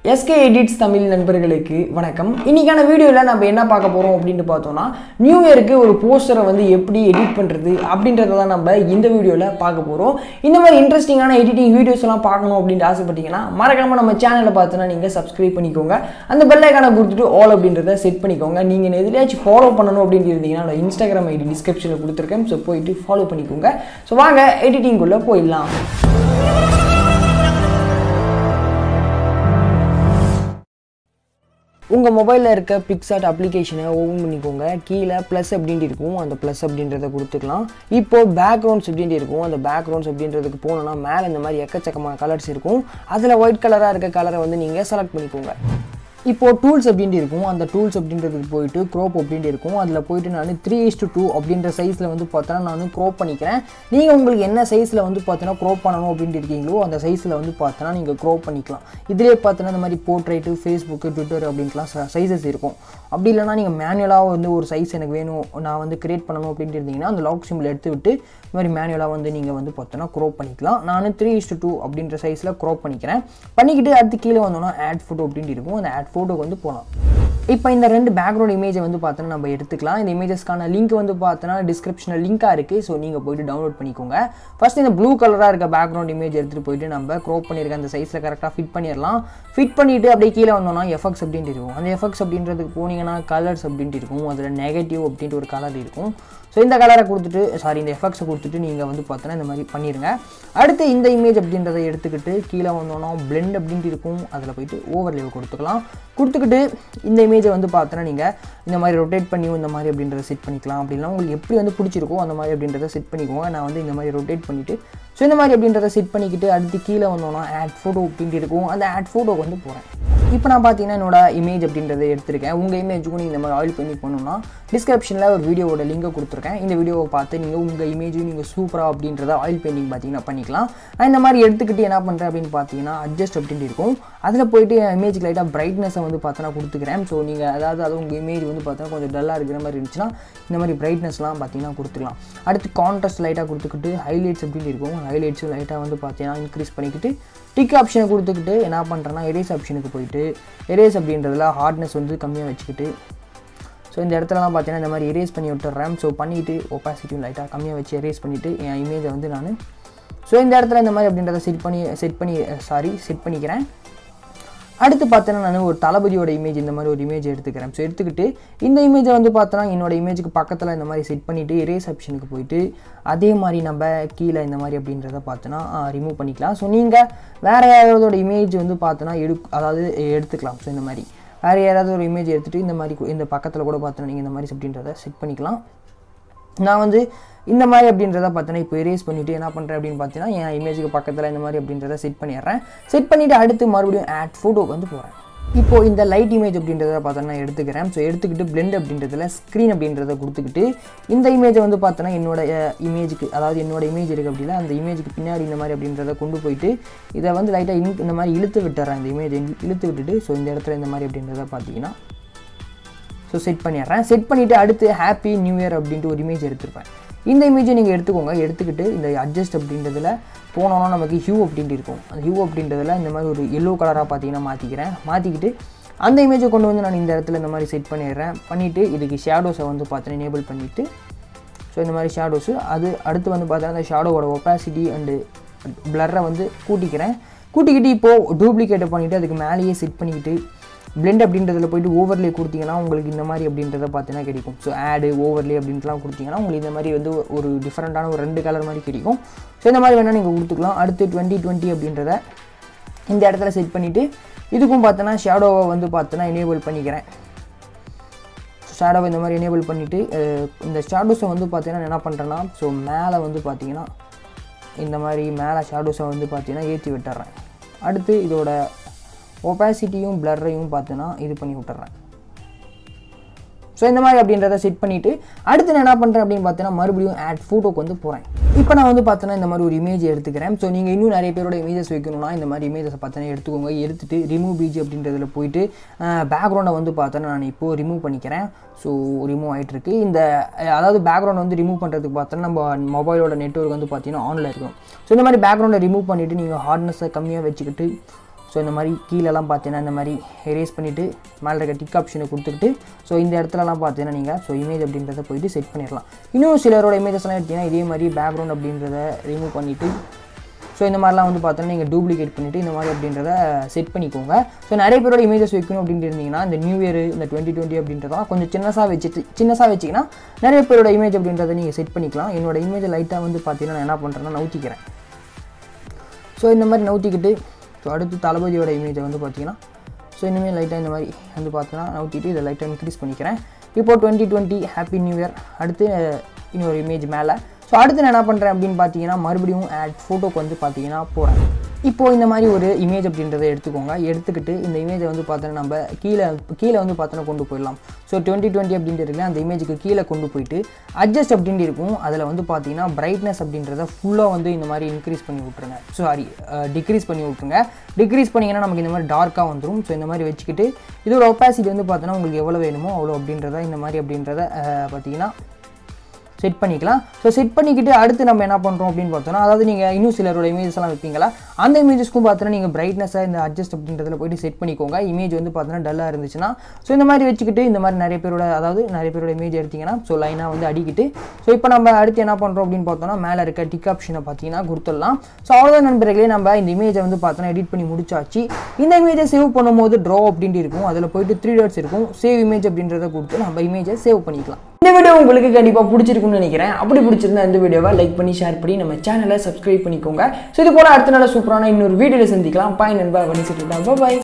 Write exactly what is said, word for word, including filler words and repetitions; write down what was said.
S K editz Tamil நண்பர்களுக்கு வணக்கம். இன்னைக்கான வீடியோல நம்ம என்ன பார்க்க போறோம் அப்படினு பார்த்தோம்னா நியூ இயருக்கு ஒரு போஸ்டரை வந்து எப்படி எடிட் பண்றது அப்படின்றத தான் நம்ம இந்த வீடியோல பார்க்க போறோம். இந்த மாதிரி இன்ட்ரஸ்டிங்கான எடிட்டிங் வீடியோஸ் எல்லாம் பார்க்கணும் அப்படினு ஆசைப்பட்டீங்கன்னா மறக்காம நம்ம சேனலை பார்த்தனா நீங்க Subscribe பண்ணிக்கோங்க. அந்த பெல் ஐகானை கொடுத்துட்டு ஆல் அப்படின்றத செட் பண்ணிக்கோங்க. நீங்க எதிலேயாச்சும் ஃபாலோ பண்ணனும் அப்படினு இருந்தீங்கன்னா நான் Instagram ஐடி டிஸ்கிரிப்ஷன்ல கொடுத்திருக்கேன். சோ போயிட்டு ஃபாலோ பண்ணிக்கோங்க. சோ வாங்க எடிட்டிங் குள்ள போயிடலாம். உங்கள் மொபைலில் இருக்க PicsArt அப்ளிகேஷனை ஓப்பன் பண்ணிக்கோங்க. கீழே ப்ளஸ் அப்படின்ட்டு இருக்கும், அந்த ப்ளஸ் அப்படின்றத கொடுத்துக்கலாம். இப்போது பேக்ரவுண்ட்ஸ் அப்படின்ட்டு இருக்கும், அந்த பேக்ரவுண்ட்ஸ் அப்படின்றதுக்கு போனோன்னா மேலே இந்த மாதிரி எக்கச்சக்கமான கலர்ஸ் இருக்கும். அதில் ஒயிட் கலராக இருக்க கலரை வந்து நீங்கள் செலக்ட் பண்ணிக்கோங்க. இப்போது டூல்ஸ் அப்படின்ட்டு இருக்கும், அந்த டூல்ஸ் அப்படின்றதுக்கு போயிட்டு க்ரோப் அப்படின்ட்டு இருக்கும். அதில் போயிட்டு நான் த்ரீ இஸ் டு டூ அப்படின்ற சைஸில் வந்து பார்த்தோன்னா நான் க்ரோப் பண்ணிக்கிறேன். நீங்கள் உங்களுக்கு என்ன சைஸில் வந்து பார்த்தோன்னா க்ரோப் பண்ணணும் அப்படின்ட்டு இருக்கீங்களோ அந்த சைஸில் வந்து பார்த்தோன்னா நீங்கள் க்ரோப் பண்ணிக்கலாம். இதிலே பார்த்தோன்னா இந்த மாதிரி போர்ட்ரைட்டு, ஃபேஸ்புக்கு, ட்விட்டர் அப்படின்ட்டுலாம் சைஸஸ் இருக்கும். அப்படி இல்லைனா நீங்கள் மேனுவலாக வந்து ஒரு சைஸ் எனக்கு வேணும், நான் வந்து கிரியேட் பண்ணணும் அப்படின்ட்டு இருந்தீங்கன்னா அந்த லாக் சிம்பிள் எடுத்து விட்டு இந்த மாதிரி மேனுவலாக வந்து நீங்கள் வந்து பார்த்தோன்னா க்ரோப் பண்ணிக்கலாம். நான் த்ரீ இஸ் டு டூ அப்படின்ற சைஸில் க்ரோப் பண்ணிக்கிறேன். பண்ணிக்கிட்டு அடுத்து கீழே வந்தோன்னா ஆட் ஃபோட்டோ அப்படின்ட்டு இருக்கும், அந்த ஆட் ஃபோட்டோக்கு வந்து போகலாம். இப்போ இந்த ரெண்டு பேக்ரவுண்ட் இமேஜை வந்து பார்த்தோன்னா நம்ம எடுத்துக்கலாம். இந்த இமேஜஸ்க்கான லிங்க் வந்து பார்த்தோன்னா டிஸ்கிரிப்ஷனில் லிங்காக இருக்குது. ஸோ நீங்கள் போய்ட்டு டவுன்லோட் பண்ணிக்கோங்க. ஃபஸ்ட் இந்த ப்ளூ கலராக இருக்க பேக்ரவுண்ட் இமேஜ் எடுத்துகிட்டு போயிட்டு நம்ம க்ரோப் பண்ணியிருக்க அந்த சைஸில் கரெக்டாக ஃபிட் பண்ணிடலாம். ஃபிட் பண்ணிவிட்டு அப்படியே கீழே வந்தோன்னா எஃபெக்ட்ஸ் அப்படின்ட்டு இருக்கும். அந்த எஃபெக்ட்ஸ் அப்படின்றதுக்கு போனீங்கன்னா கலர்ஸ் அப்படின்ட்டு இருக்கும், அதில் நெகட்டிவ் அப்படின்ட்டு ஒரு கலர் இருக்கும். ஸோ இந்த கலரை கொடுத்துட்டு சாரி இந்த எஃபெக்ட்ஸை கொடுத்துட்டு நீங்கள் வந்து பார்த்தோன்னா இந்த மாதிரி பண்ணிடுங்க. அடுத்து இந்த இமேஜ் அப்படின்றத எடுத்துக்கிட்டு கீழே வந்தோன்னா பிளெண்ட் அப்படின்ட்டு இருக்கும், அதில் போய்ட்டு ஓவர்லேவை கொடுத்துக்கலாம். கொடுத்துக்கிட்டு இந்த இமேஜை வந்து பார்த்தோன்னா நீங்கள் இந்த மாதிரி ரொட்டேட் பண்ணியும் இந்த மாதிரி அப்படின்றத செட் பண்ணிக்கலாம். அப்படின்னா உங்களுக்கு எப்படி வந்து பிடிச்சிருக்கோ அந்த மாதிரி அப்படின்றத செட் பண்ணிக்கோங்க. நான் வந்து இந்த மாதிரி ரொட்டேட் பண்ணிவிட்டு ஸோ இந்த மாதிரி அப்படின்றத செட் பண்ணிக்கிட்டு அடுத்து கீழே வந்தோன்னா ஆட் ஃபோட்டோ அப்படின்ட்டு இருக்கும், அந்த ஆட் ஃபோட்டோக்கு வந்து போகிறேன். இப்போ நான் பார்த்தீங்கன்னா என்னோட இமேஜ் அப்படின்றத எடுத்திருக்கேன். உங்கள் இமேஜுக்கும் நீங்கள் இந்த மாதிரி ஆயில் பண்ணி பண்ணணும்னா டிஸ்கிரிப்ஷனில் ஒரு வீடியோவோட லிங்கை கொடுத்துருக்கேன். இந்த வீடியோவை பார்த்து நீங்கள் உங்கள் இமேஜும் நீங்கள் சூப்பராக அப்படின்றத ஆயில் பெயிண்டிங் பார்த்தீங்கன்னா பண்ணிக்கலாம். நான் இந்த மாதிரி எடுத்துக்கிட்டு என்ன பண்ணுறேன் அப்படின்னு பார்த்தீங்கன்னா அட்ஜஸ்ட் அப்படின்ட்டு இருக்கும், அதில் போய்ட்டு இமேஜுக்கு லைட்டாக பிரைட்னஸை வந்து பார்த்தோன்னா கொடுத்துக்கிறேன். ஸோ நீங்கள் அதாவது அது உங்கள் இமேஜ் வந்து பார்த்தோன்னா கொஞ்சம் டல்லாக இருக்கிற மாதிரி இருந்துச்சுன்னா இந்த மாதிரி பிரைட்னஸ்லாம் பார்த்தீங்கன்னா கொடுத்துக்கலாம். அடுத்து கான்ட்ராஸ்ட் லைட்டாக கொடுத்துக்கிட்டு ஹைலைட்ஸ் அப்படின்ட்டு இருக்கும், ஹைலைட்ஸும் லைட்டாக வந்து பார்த்தீங்கன்னா இன்க்ரீஸ் பண்ணிக்கிட்டு டிக் ஆப்ஷனை கொடுத்துக்கிட்டு என்ன பண்ணுறேன்னா எரேஸ் ஆப்ஷனுக்கு போயிட்டு எரேஸ் அப்படின்றதுல ஹார்ட்னஸ் வந்து கம்மியாக வச்சுக்கிட்டு ஸோ இந்த இடத்துலலாம் பார்த்தீங்கன்னா இந்த மாதிரி எரேஸ் பண்ணி விட்டுறேன். ஸோ பண்ணிவிட்டு ஒப்பாசிட்டியும் லைட்டாக கம்மியாக வச்சு எரேஸ் பண்ணிவிட்டு என் இமேஜை வந்து நான் ஸோ இந்த இடத்துல இந்த மாதிரி அப்படின்றத செட் பண்ணி செட் பண்ணி சாரி செட் பண்ணிக்கிறேன். அடுத்து பார்த்தோன்னா நான் ஒரு தளபதியோட இமேஜ் இந்த மாதிரி ஒரு இமேஜ் எடுத்துக்கிறேன். ஸோ எடுத்துக்கிட்டு இந்த இமேஜை வந்து பார்த்தோன்னா என்னோடய இமேஜுக்கு பக்கத்தில் இந்த மாதிரி செட் பண்ணிவிட்டு எரேஸ் ஆப்ஷனுக்கு போயிட்டு அதே மாதிரி நம்ம கீழே இந்த மாதிரி அப்படின்றத பார்த்தோன்னா ரிமூவ் பண்ணிக்கலாம். ஸோ நீங்கள் வேறு யாராவதோட இமேஜ் வந்து பார்த்தோன்னா எடு அதாவது எடுத்துக்கலாம். ஸோ இந்த மாதிரி வேறு யாராவது ஒரு இமேஜ் எடுத்துகிட்டு இந்த மாதிரி இந்த பக்கத்தில் கூட பார்த்தோன்னா நீங்கள் இந்த மாதிரி அப்படின்றத செட் பண்ணிக்கலாம். நான் வந்து இந்த மாதிரி அப்படின்றத பார்த்தோன்னா இப்போ எரேஸ் பண்ணிவிட்டு என்ன பண்ணுறேன் அப்படின்னு பார்த்தீங்கன்னா என் இமேஜுக்கு பக்கத்தில் இந்த மாதிரி அப்படின்றத செட் பண்ணிடுறேன். செட் பண்ணிவிட்டு அடுத்து மறுபடியும் ஆட் ஃபோட்டோக்கு வந்து போகிறேன். இப்போது இந்த லைட் இமேஜ் அப்படின்றத பார்த்தோன்னா எடுத்துக்கிறேன். ஸோ எடுத்துக்கிட்டு பிளெண்ட் அப்படின்றதுல ஸ்க்ரீன் அப்படின்றத கொடுத்துக்கிட்டு இந்த இமேஜை வந்து பார்த்தோன்னா என்னோட இமேஜுக்கு அதாவது என்னோட இமேஜ் இருக்குது அப்படின்னா அந்த இமேஜுக்கு பின்னாடி இந்த மாதிரி அப்படின்றத கொண்டு போயிட்டு இதை வந்து லைட்டாக இன் இந்த மாதிரி இழுத்து விட்டுறேன். இந்த இமேஜை இழுத்து விட்டுட்டு ஸோ இந்த இடத்துல இந்த மாதிரி அப்படின்றத பார்த்தீங்கன்னா ஸோ செட் பண்ணிடுறேன். செட் பண்ணிவிட்டு அடுத்து ஹாப்பி நியூ இயர் அப்படின்ட்டு ஒரு இமேஜ் எடுத்துருப்பேன். இந்த இமேஜை நீங்கள் எடுத்துக்கோங்க. எடுத்துக்கிட்டு இந்த அட்ஜஸ்ட் அப்படின்றதுல போனோன்னா நமக்கு ஹியூ அப்படின்ட்டு இருக்கும், அந்த ஹியூ அப்படின்றதுல இந்த மாதிரி ஒரு எல்லோ கலராக பார்த்தீங்கன்னா மாற்றிக்கிறேன். மாற்றிக்கிட்டு அந்த இமேஜை கொண்டு வந்து நான் இந்த இடத்துல இந்த மாதிரி செட் பண்ணிடுறேன். பண்ணிவிட்டு இதுக்கு ஷேடோஸை வந்து பார்த்தோன்னா எனேபிள் பண்ணிவிட்டு ஸோ இந்த மாதிரி ஷேடோஸு அது அடுத்து வந்து பார்த்தோன்னா அந்த ஷேடோவோட ஒப்பாசிட்டி அண்டு பிளரை வந்து கூட்டிக்கிறேன். கூட்டிக்கிட்டு இப்போது டூப்ளிகேட்டை பண்ணிவிட்டு அதுக்கு மேலேயே செட் பண்ணிக்கிட்டு பிளெண்ட் அப்படின்றதில் போய்ட்டு ஓவர்லே கொடுத்தீங்கன்னா உங்களுக்கு இந்த மாதிரி அப்படின்றத பார்த்தீங்கன்னா கிடைக்கும். ஸோ ஆடு ஓவர்லே அப்படின்ட்டுலாம் கொடுத்தீங்கன்னா உங்களுக்கு இந்த மாதிரி வந்து ஒரு டிஃப்ரெண்ட்டான ஒரு ரெண்டு கலர் மாதிரி கிடைக்கும். ஸோ இந்த மாதிரி வேணால் நீங்கள் கொடுத்துக்கலாம். அடுத்து டுவெண்ட்டி டுவெண்ட்டி அப்படின்றத இந்த இடத்துல செட் பண்ணிவிட்டு இதுக்கும் பார்த்தோன்னா ஷேடோவை வந்து பார்த்தோன்னா எனேபிள் பண்ணிக்கிறேன். ஷேடோவை இந்த மாதிரி எனேபிள் பண்ணிவிட்டு இந்த ஷேடோஸை வந்து பார்த்தீங்கன்னா என்ன பண்ணுறேன்னா ஸோ மேலே வந்து பார்த்தீங்கன்னா இந்த மாதிரி மேலே ஷேடோஸை வந்து பார்த்தீங்கன்னா ஏற்றி விட்டுறேன். அடுத்து இதோட ஒப்பாசிட்டியும் பிளர்ரையும் பார்த்தோன்னா இது பண்ணி விட்டுறேன். ஸோ இந்த மாதிரி அப்படின்றத செட் பண்ணிவிட்டு அடுத்து நான் என்ன பண்ணுறேன் அப்படின்னு பார்த்தீங்கன்னா மறுபடியும் ஆட் ஃபோட்டோக்கு வந்து போகிறேன். இப்போ நான் வந்து பார்த்தோன்னா இந்த மாதிரி ஒரு இமேஜ் எடுத்துக்கிறேன். ஸோ நீங்கள் இன்னும் நிறைய பேரோட இமேஜஸ் வைக்கணும்னா இந்த மாதிரி இமேஜஸை பார்த்தோன்னா எடுத்துக்கோங்க. எடுத்துகிட்டு ரிமூவ் பிஜி அப்படின்றதில் போயிட்டு பேக்ரவுண்டை வந்து பார்த்தோன்னா நான் இப்போது ரிமூவ் பண்ணிக்கிறேன். ஸோ ரிமூவ் ஆகிட்டுருக்கு. இந்த அதாவது பேக்ரவுண்ட் வந்து ரிமூவ் பண்ணுறதுக்கு பார்த்தோன்னா நம்ம மொபைலோட நெட்வொர்க் வந்து பார்த்தீங்கன்னா ஆனில் இருக்கும். ஸோ இந்த மாதிரி பேக்ரவுண்டை ரிமூவ் பண்ணிவிட்டு நீங்கள் ஹார்ட்னஸை கம்மியாக வச்சுக்கிட்டு ஸோ இந்த மாதிரி கீழெல்லாம் பார்த்தீங்கன்னா இந்த மாதிரி எரேஸ் பண்ணிவிட்டு மேலே இருக்க டிக் ஆப்ஷனை கொடுத்துக்கிட்டு ஸோ இந்த இடத்துலலாம் பார்த்தீங்கன்னா நீங்கள் ஸோ இமேஜ் அப்படின்றத போயிட்டு செட் பண்ணிடலாம். இன்னும் சிலரோட இமேஜஸ்லாம் எடுத்திங்கன்னா இதே மாதிரி பேக்ரவுண்ட் அப்படின்றத ரிமூவ் பண்ணிவிட்டு ஸோ இந்த மாதிரிலாம் வந்து பார்த்தோன்னா நீங்கள் டூப்ளிகேட் பண்ணிவிட்டு இந்த மாதிரி அப்படின்றத செட் பண்ணிக்கோங்க. ஸோ நிறைய பேரோட இமேஜஸ் வைக்கணும் அப்படின்ட்டு இருந்தீங்கன்னா இந்த நியூ இயர் இந்த டுவெண்ட்டி டுவெண்ட்டி அப்படின்றதெல்லாம் கொஞ்சம் சின்னசாக வச்சுட்டு சின்னசாக வச்சிங்கன்னா நிறைய பேரோட இமேஜ் அப்படின்றத நீங்கள் செட் பண்ணிக்கலாம். என்னோட இமேஜை லைட்டாக வந்து பார்த்தீங்கன்னா நான் என்ன பண்ணுறேன்னா நவுத்திக்கிறேன். ஸோ இந்த மாதிரி நவுத்திக்கிட்டு ஸோ அடுத்து தளபதியோட இமேஜை வந்து பார்த்தீங்கன்னா ஸோ இனிமேல் லைட்டாக இந்த மாதிரி வந்து பார்த்தீங்கன்னா நவுத்திட்டு இதை லைட்டாக இன்க்ரீஸ் பண்ணிக்கிறேன். இப்போது twenty twenty happy new year. அடுத்து இன்னொரு இமேஜ் மேலே. ஸோ அடுத்து நான் என்ன பண்ணுறேன் அப்படின்னு பார்த்தீங்கன்னா மறுபடியும் ஆட் ஃபோட்டோக்கு வந்து பார்த்தீங்கன்னா போகிறேன். இப்போது இந்த மாதிரி ஒரு இமேஜ் அப்படின்றத எடுத்துக்கோங்க. எடுத்துக்கிட்டு இந்த இமேஜை வந்து பார்த்தோன்னா நம்ம கீழே கீழே வந்து பார்த்தோன்னா கொண்டு போயிடலாம். ஸோ டுவெண்ட்டி டுவெண்ட்டி அப்படின்றதுல அந்த இமேஜுக்கு கீழே கொண்டு போயிட்டு அட்ஜஸ்ட் அப்படின்ட்டு இருக்கும். அதில் வந்து பார்த்தீங்கன்னா பிரைட்னஸ் அப்படின்றத ஃபுல்லாக வந்து இந்த மாதிரி இன்க்ரீஸ் பண்ணி விட்ருங்க. சாரி டிக்ரீஸ் பண்ணி விட்ருங்க. டிக்ரீஸ் பண்ணிங்கன்னா நமக்கு இந்த மாதிரி டார்க்காக வந்துடும். ஸோ இந்த மாதிரி வச்சுக்கிட்டு இதோட ஒப்பாசிட்டி வந்து பார்த்தோன்னா உங்களுக்கு எவ்வளோ வேணுமோ அவ்வளோ அப்படின்றத இந்த மாதிரி அப்படின்றத பார்த்தீங்கன்னா செட் பண்ணிக்கலாம். ஸோ செட் பண்ணிக்கிட்டு அடுத்து நம்ம என்ன பண்ணுறோம் அப்படின்னு பார்த்தோன்னா அதாவது நீங்கள் இன்னும் சிலரோட இமேஜஸ் எல்லாம் வைப்பீங்களா அந்த இமேஜஸ்க்கும் பார்த்தோன்னா நீங்கள் பிரைட்னஸாக இந்த அட்ஜஸ்ட் அப்படின்றதுல போய்ட்டு செட் பண்ணிக்கோங்க. இமேஜ் வந்து பார்த்தோன்னா டல்லாக இருந்துச்சுன்னா ஸோ இந்த மாதிரி வச்சுக்கிட்டு இந்த மாதிரி நிறைய பேரோட அதாவது நிறைய பேரோட இமேஜ் எடுத்திங்கன்னா ஸோ லைனாக வந்து அடிக்கிட்டு ஸோ இப்போ நம்ம அடுத்து என்ன பண்ணுறோம் அப்படின்னு பார்த்தோன்னா மேலே இருக்க டிக் ஆப்ஷனை பார்த்தீங்கன்னா கொடுத்துடலாம். ஸோ அவ்வளோதான் நண்பர்களே, நம்ம இந்த இமேஜை வந்து பார்த்தோன்னா எடிட் பண்ணி முடிச்சாச்சு. இந்த இமேஜை சேவ் பண்ணும்போது ட்ரா அப்படின்ட்டு இருக்கும். அதில் போய்ட்டு த்ரீ டாட்ஸ் இருக்கும். சேவ் இமேஜ் அப்படின்றத கொடுத்து நம்ம இமேஜை சேவ் பண்ணிக்கலாம். இந்த வீடியோ உங்களுக்கு கண்டிப்பாக பிடிச்சிருக்குன்னு நினைக்கிறேன். அப்படி பிடிச்சிருந்தா இந்த வீடியோவை லைக் பண்ணி ஷேர் பண்ணி நம்ம சேனலை சப்ஸ்கிரைப் பண்ணிக்கோங்க. ஸோ இது போல அடுத்த நாள் சூப்பரான இன்னொரு வீடியோவில் சந்திக்கலாம். பாய் நண்பா, வணக்கம், பாய்.